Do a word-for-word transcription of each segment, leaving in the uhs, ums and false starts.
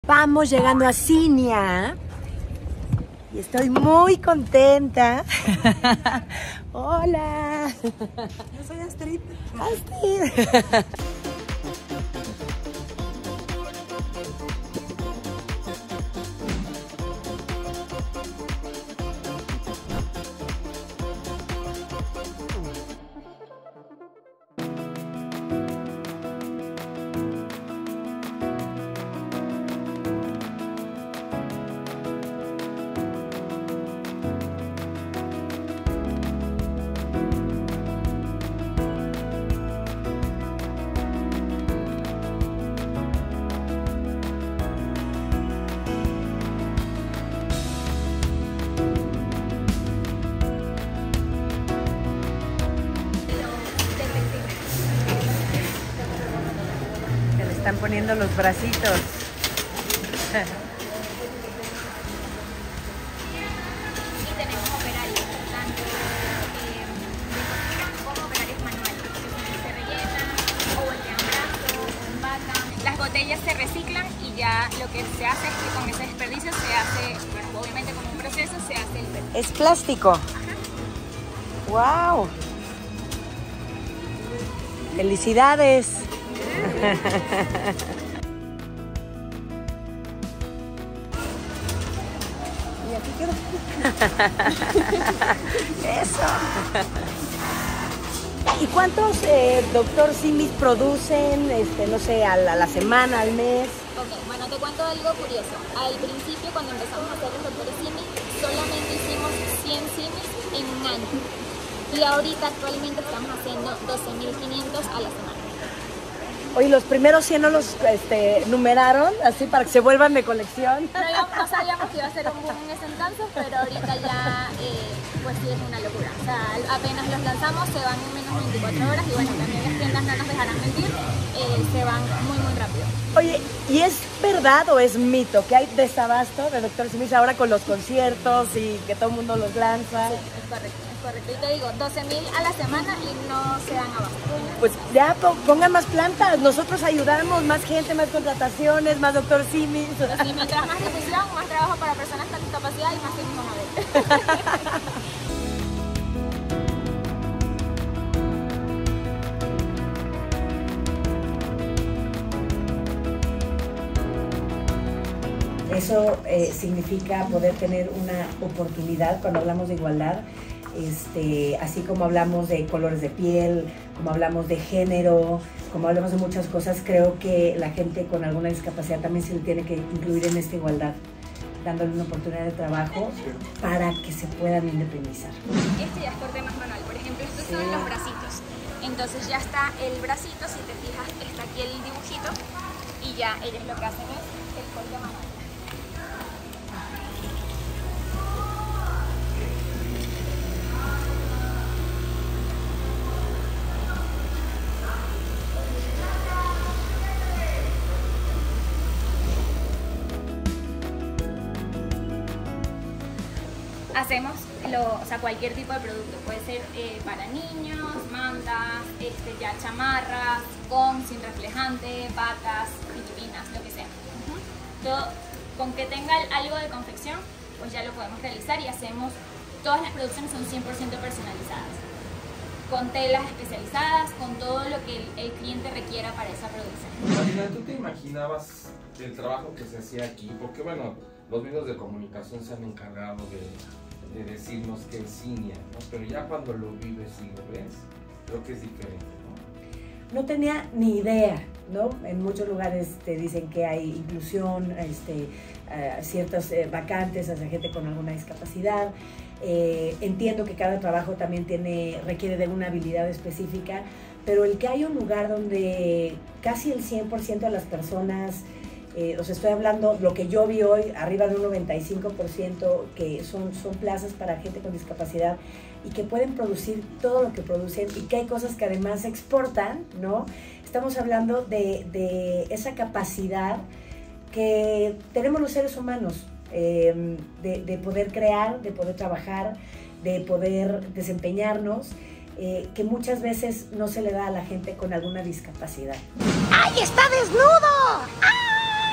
Vamos llegando a Cinia y estoy muy contenta. Hola. Yo soy Astrid. Astrid. Están poniendo los bracitos. Y tenemos operarios, tanto eh, de como operarios manuales, que se rellenan o voltean brazos, o empacan. Las botellas se reciclan y ya lo que se hace es que con ese desperdicio se hace, bueno, obviamente como un proceso, se hace el PET. Es plástico. ¡Wow! ¡Felicidades! Y aquí quedó. Eso. ¿Y cuántos eh, doctor Simis producen, este, no sé, a la, a la semana, al mes? Ok, bueno, te cuento algo curioso. Al principio, cuando empezamos a hacer los doctores Simis, solamente hicimos cien Simis en un año. Y ahorita actualmente estamos haciendo doce mil quinientos a la semana. Oye, los primeros cien no los este, numeraron, así para que se vuelvan de colección. No, íbamos- no sabíamos que iba a ser un boom en ese entonces, pero ahorita ya eh, pues sí es una locura. O sea, apenas los lanzamos se van en menos de veinticuatro horas y bueno, también las tiendas no nos dejarán mentir, eh, se van muy muy rápido. Oye, ¿y es verdad o es mito que hay desabasto de doctor Simis ahora con los conciertos y que todo el mundo los lanza? Sí, es correcto, es correcto. Y te digo, doce mil a la semana y no se dan abasto. Pues ya po- pongan más plantas, nosotros ayudamos, más gente, más contrataciones, más doctor Simis. Y mientras más difusión, más trabajo para personas con discapacidad y más Simis van a ver. Eso eh, significa poder tener una oportunidad cuando hablamos de igualdad, este, así como hablamos de colores de piel, como hablamos de género, como hablamos de muchas cosas. Creo que la gente con alguna discapacidad también se le tiene que incluir en esta igualdad, dándole una oportunidad de trabajo para que se puedan independizar. Este ya es corte más manual. Por ejemplo, estos son los bracitos. Entonces ya está el bracito, si te fijas, está aquí el dibujito y ya ellos lo que hacen es el corte manual. Hacemos lo, o sea, cualquier tipo de producto, puede ser eh, para niños, mantas, este, ya chamarras, con, sin reflejante, batas, filipinas, lo que sea. Todo, con que tenga algo de confección, pues ya lo podemos realizar y hacemos, todas las producciones son cien por ciento personalizadas, con telas especializadas, con todo lo que el, el cliente requiera para esa producción. Marina, ¿tú te imaginabas el trabajo que se hacía aquí? Porque bueno, los medios de comunicación se han encargado de, de decirnos que es Cinia, ¿no? Pero ya cuando lo vives y lo ves, creo que es diferente, ¿no? No tenía ni idea, ¿no? En muchos lugares te dicen que hay inclusión, este, uh, ciertas eh, vacantes hacia gente con alguna discapacidad. Eh, entiendo que cada trabajo también tiene, requiere de una habilidad específica, pero el que hay un lugar donde casi el cien por ciento de las personas, eh, os estoy hablando, lo que yo vi hoy, arriba de un noventa y cinco por ciento, que son, son plazas para gente con discapacidad y que pueden producir todo lo que producen y que hay cosas que además exportan, ¿no? Estamos hablando de, de esa capacidad que tenemos los seres humanos, eh, de, de poder crear, de poder trabajar, de poder desempeñarnos, eh, que muchas veces no se le da a la gente con alguna discapacidad. ¡Ay, está desnudo! ¡Ah!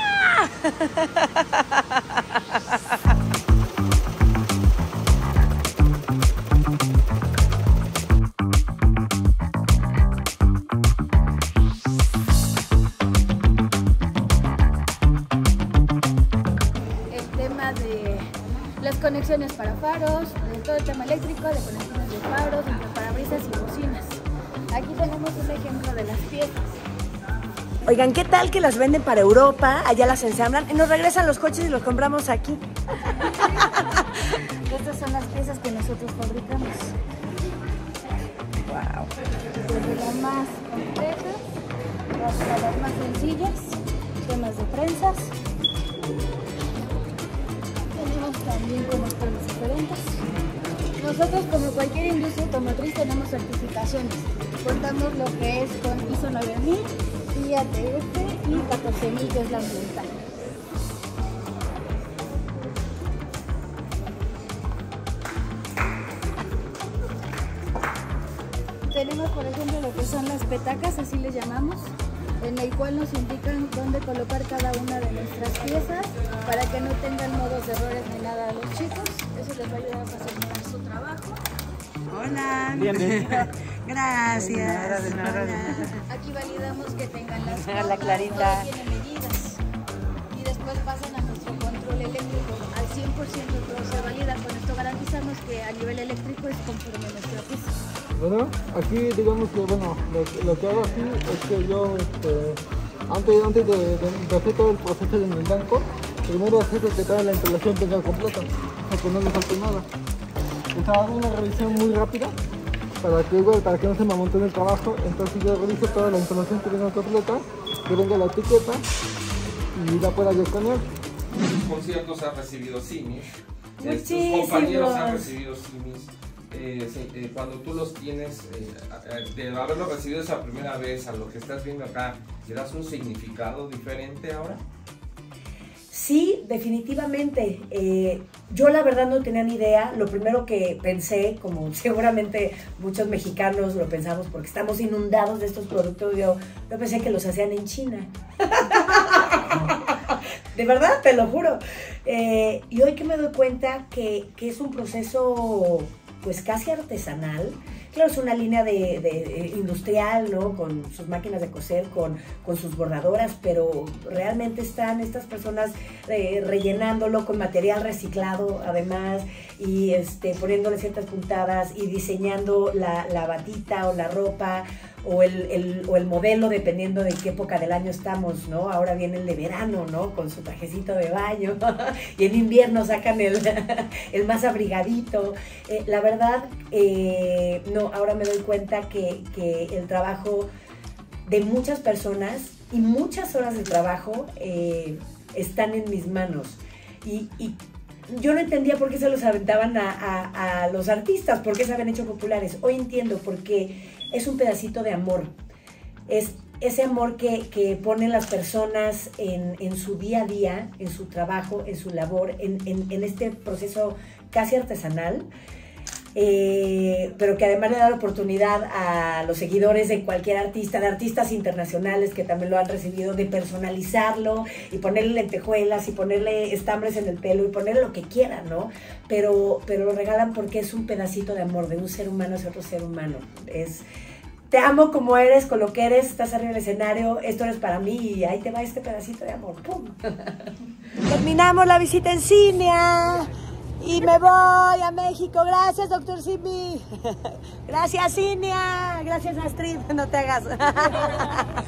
Las conexiones para faros, de todo el tema eléctrico, de conexiones de faros, entre parabrisas y bocinas. Aquí tenemos un ejemplo de las piezas. Oigan, ¿qué tal que las venden para Europa? Allá las ensamblan y nos regresan los coches y los compramos aquí. Estas son las piezas que nosotros fabricamos. Wow. Desde las más complejas hasta las más sencillas, temas de prensas. También con estilos diferentes. Nosotros, como cualquier industria automotriz, tenemos certificaciones. Contamos lo que es con I S O nueve mil, I A T F y catorce mil, que es la ambiental. Tenemos, por ejemplo, lo que son las petacas, así les llamamos, en el cual nos indican dónde colocar cada una de nuestras piezas para que no tengan modos de errores ni nada a los chicos. Eso les va a ayudar a facilitar su trabajo. Hola. Bien, bien. Gracias. De nada, de nada, de nada. Aquí validamos que tengan las La copas, Clarita. todo tiene medidas. Y después pasan a nuestro control eléctrico. Al cien por ciento todo se valida. Con esto garantizamos que a nivel eléctrico es conforme a nuestra pieza. Bueno, aquí digamos que bueno, lo, lo que hago aquí es que yo este, antes, antes de, de, de hacer todo el proceso en el banco, primero hacer que toda la instalación tenga completa, para que no le falte nada. Entonces hago una revisión muy rápida para que igual, para que no se me amontone el trabajo. Entonces yo reviso toda la instalación que venga completa, que venga la etiqueta y la pueda yo escanear. Tus conciertos han recibido simis, tus Muchísimos. compañeros han recibido simis. Eh, sí, eh, cuando tú los tienes, eh, de haberlo recibido esa primera vez a lo que estás viendo acá, ¿le das un significado diferente ahora? Sí, definitivamente. Eh, yo la verdad no tenía ni idea. Lo primero que pensé, como seguramente muchos mexicanos lo pensamos porque estamos inundados de estos productos, yo, yo pensé que los hacían en China. De verdad, te lo juro. Eh, y hoy que me doy cuenta que, que es un proceso pues casi artesanal. Claro, es una línea de, de industrial, ¿no? Con sus máquinas de coser, con, con sus bordadoras, pero realmente están estas personas eh, rellenándolo con material reciclado, además, y este, poniéndole ciertas puntadas y diseñando la, la batita o la ropa o el, el, o el modelo, dependiendo de qué época del año estamos, ¿no? Ahora viene el de verano, ¿no? Con su trajecito de baño, y en invierno sacan el, el más abrigadito. Eh, la verdad, eh, no, ahora me doy cuenta que, que el trabajo de muchas personas y muchas horas de trabajo eh, están en mis manos. Y, y yo no entendía por qué se los aventaban a, a, a los artistas, por qué se habían hecho populares. Hoy entiendo por qué. Es un pedacito de amor. Es ese amor que, que ponen las personas en, en su día a día, en su trabajo, en su labor, en, en, en este proceso casi artesanal, eh, pero que además le da la oportunidad a los seguidores de cualquier artista, de artistas internacionales que también lo han recibido, de personalizarlo y ponerle lentejuelas y ponerle estambres en el pelo y ponerle lo que quieran, ¿no? Pero, pero lo regalan porque es un pedacito de amor de un ser humano hacia otro ser humano. Es, te amo como eres, con lo que eres, estás arriba del escenario, esto eres para mí y ahí te va este pedacito de amor. ¡Pum! Terminamos la visita en Cinia. Y me voy a México. Gracias, doctor Simi. Gracias, Cinia. Gracias, Astrid. No te hagas.